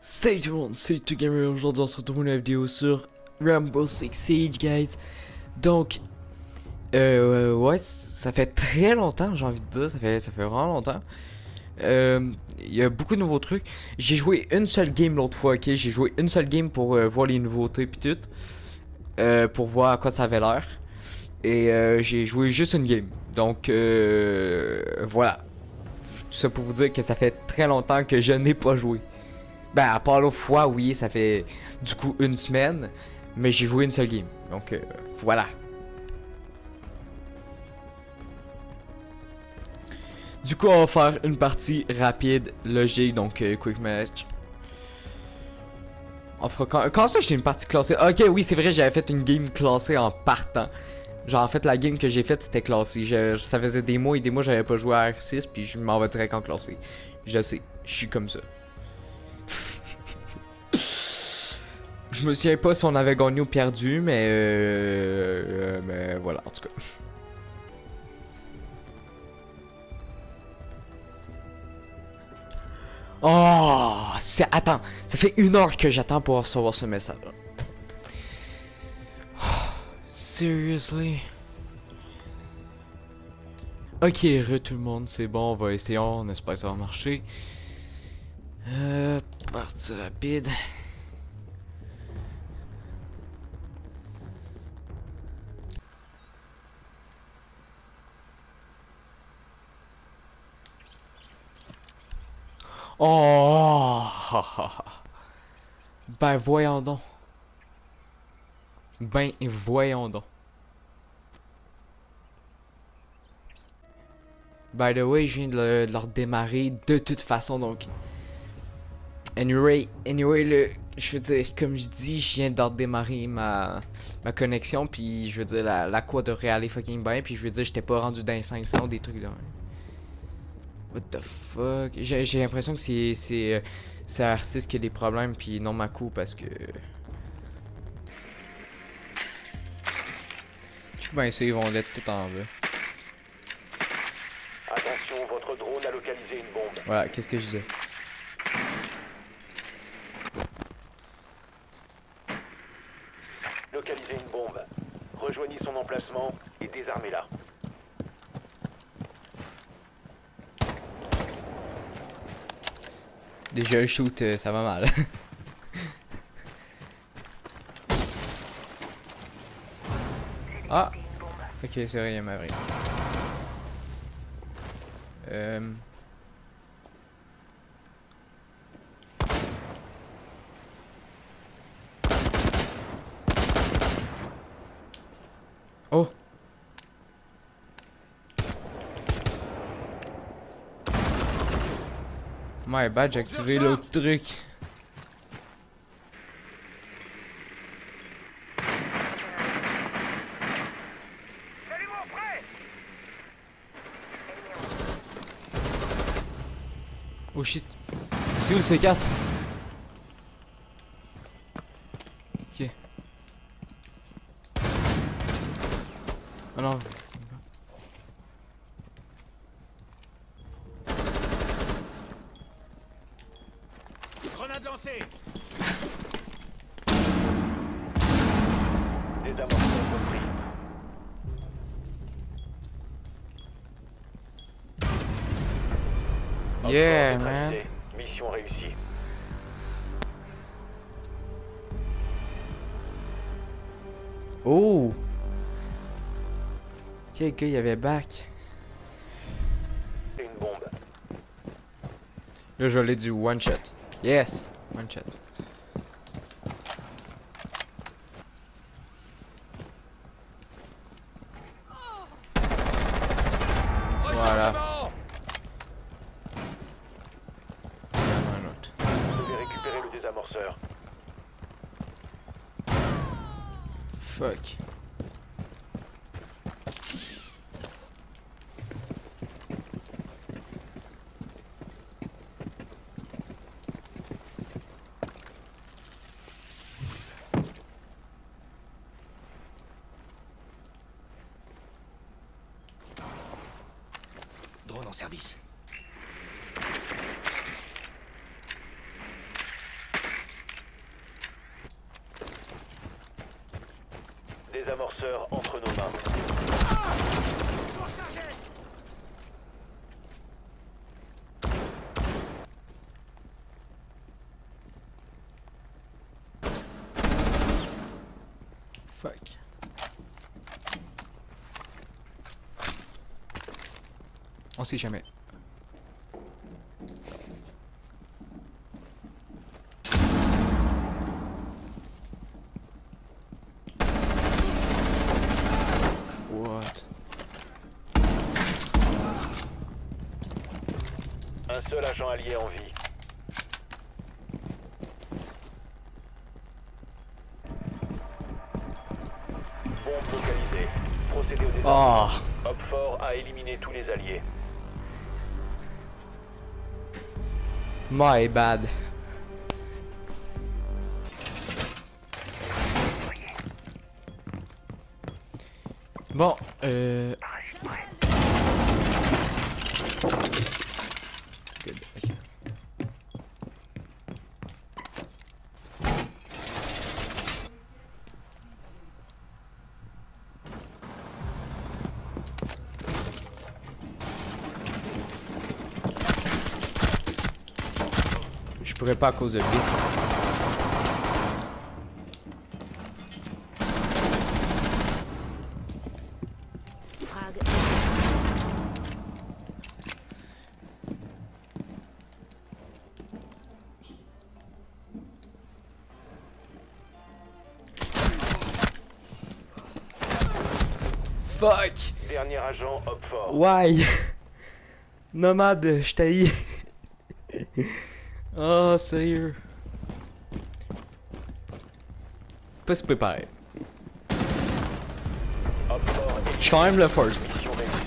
Salut tout le monde, c'est ToGamer. Aujourd'hui on se retrouve pour une vidéo sur Rainbow Six Siege, guys. Donc, ouais, ça fait très longtemps, j'ai envie de dire, ça fait vraiment longtemps. Il y a beaucoup de nouveaux trucs. J'ai joué une seule game l'autre fois, ok? J'ai joué une seule game pour voir les nouveautés puis tout. Pour voir à quoi ça avait l'air. Et j'ai joué juste une game. Donc, voilà. Tout ça pour vous dire que ça fait très longtemps que je n'ai pas joué. Ben, à part l'autre fois, oui, ça fait du coup une semaine, mais j'ai joué une seule game. Donc, voilà. Du coup, on va faire une partie rapide, logique, donc quick match. On fera quand ça j'ai une partie classée. Ok, oui, c'est vrai, j'avais fait une game classée en partant. Genre, en fait, la game que j'ai faite, c'était classée. Ça faisait des mois et des mois j'avais pas joué à R6, puis je m'en vais direct en classé. Je sais, je suis comme ça. Je me souviens pas si on avait gagné ou perdu, mais voilà, en tout cas. Oh, attends, ça fait 1 heure que j'attends pour recevoir ce message. Oh, seriously? Ok, tout le monde, c'est bon, on va essayer, on espère que ça va marcher. Partie rapide. Oh! Ben voyons donc. Ben voyons donc. By the way, je viens de le redémarrer de toute façon, donc. Anyway, je veux dire, comme je dis, je viens de redémarrer ma connexion, puis je veux dire, la quoi devrait aller fucking bien, puis je veux dire, j'étais pas rendu dans les 500 ou des trucs là. What the fuck? J'ai l'impression que c'est R6 qui a des problèmes, puis non ma coup, parce que. Je sais bien ça, ils vont l'être tout en bas. Attention, votre drone a localisé une bombe. Voilà, qu'est-ce que je disais? Localisez une bombe. Rejoignez son emplacement et désarmez-la. Déjà le shoot, ça va mal. Ah! Ok, c'est vrai, il y a ma vraie. Oh! My bad, j'ai activé l'autre truc. Oh shit. C'est où le C4? Ok. Oh non. Grenade lancée. Désamorceur compris. Yeah, man. Mission réussie. Oh! Ok, gars, il y avait back. Une bombe. Là, je l'ai du one shot. Yes! One shot. Voilà. Un autre. Vous devez récupérer le désamorceur. Fuck. Drone en service. désamorceur entre nos mains. Fuck. On sait jamais. What? Un seul agent allié en vie. Bombe localisée. Procédez au désarmement. Oh. Hop fort a éliminé tous les alliés. My bad. Bon, Good, ok. Je pourrais pas à cause de Blitz. Frag. Fuck! Dernier agent, hop fort. Why? Nomade, je t'haïs. Oh, sérieux. Pas si préparé. Hop fort Je suis quand même le first. mission réussie.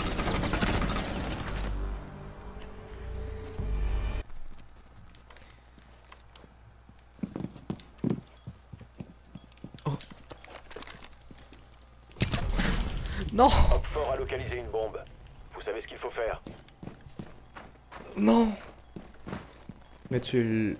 Non! Hop fort a localisé une bombe. Vous savez ce qu'il faut faire. Non! Mais tu...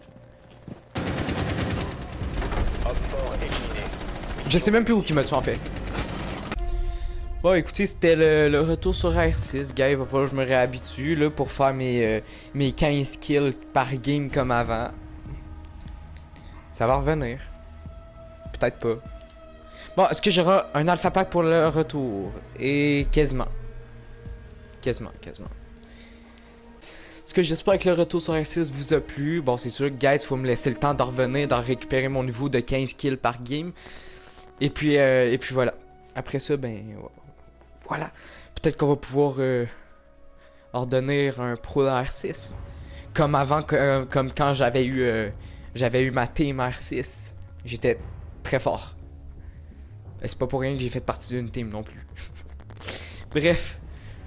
Hop fort éliminé. Je sais même plus où qui m'a tué en fait. Bon écoutez, c'était le retour sur R6, gars, il va falloir que je me réhabitue là pour faire mes 15 kills par game comme avant. Ça va revenir. Peut-être pas. Bon, est-ce que j'aurai un alpha pack pour le retour? Et quasiment. Quasiment. Ce que j'espère que le retour sur R6 vous a plu. Bon, c'est sûr, guys, faut me laisser le temps de revenir, de récupérer mon niveau de 15 kills par game. Et puis voilà. Après ça, ben, voilà. Peut-être qu'on va pouvoir ordonner un pro de R6. Comme avant, comme quand j'avais eu ma team R6. J'étais très fort. Et c'est pas pour rien que j'ai fait partie d'une team non plus. Bref.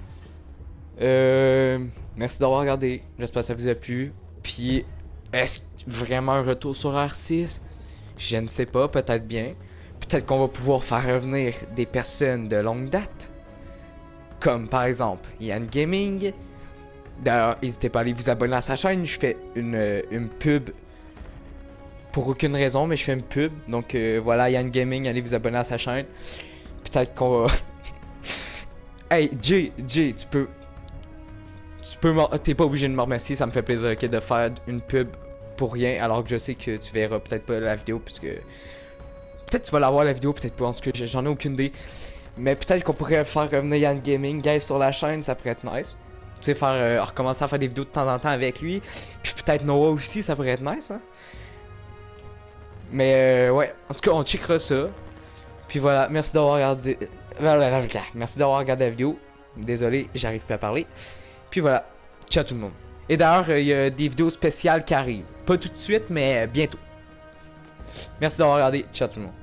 Merci d'avoir regardé. J'espère que ça vous a plu. Puis, est-ce vraiment un retour sur R6? Je ne sais pas, peut-être bien. Peut-être qu'on va pouvoir faire revenir des personnes de longue date. Comme par exemple Yann Gaming. D'ailleurs, n'hésitez pas à aller vous abonner à sa chaîne. Je fais une pub. Pour aucune raison, mais je fais une pub. Donc voilà, Yann Gaming, allez vous abonner à sa chaîne. Peut-être qu'on va... Hey, Jay, tu peux... T'es pas obligé de me remercier, ça me fait plaisir, ok, de faire une pub pour rien, alors que je sais que tu verras peut-être pas la vidéo, puisque... Peut-être tu vas la voir la vidéo, peut-être pas, en tout cas, j'en ai aucune idée. Mais peut-être qu'on pourrait faire revenir Yann Gaming, guys, sur la chaîne, ça pourrait être nice. Tu sais, faire recommencer à faire des vidéos de temps en temps avec lui. Puis peut-être Noah aussi, ça pourrait être nice, hein. Mais ouais, en tout cas, on checkera ça. Puis voilà, merci d'avoir regardé... Merci d'avoir regardé la vidéo. Désolé, j'arrive plus à parler. Puis voilà, ciao tout le monde. Et d'ailleurs, il y a des vidéos spéciales qui arrivent. Pas tout de suite, mais bientôt. Merci d'avoir regardé, ciao tout le monde.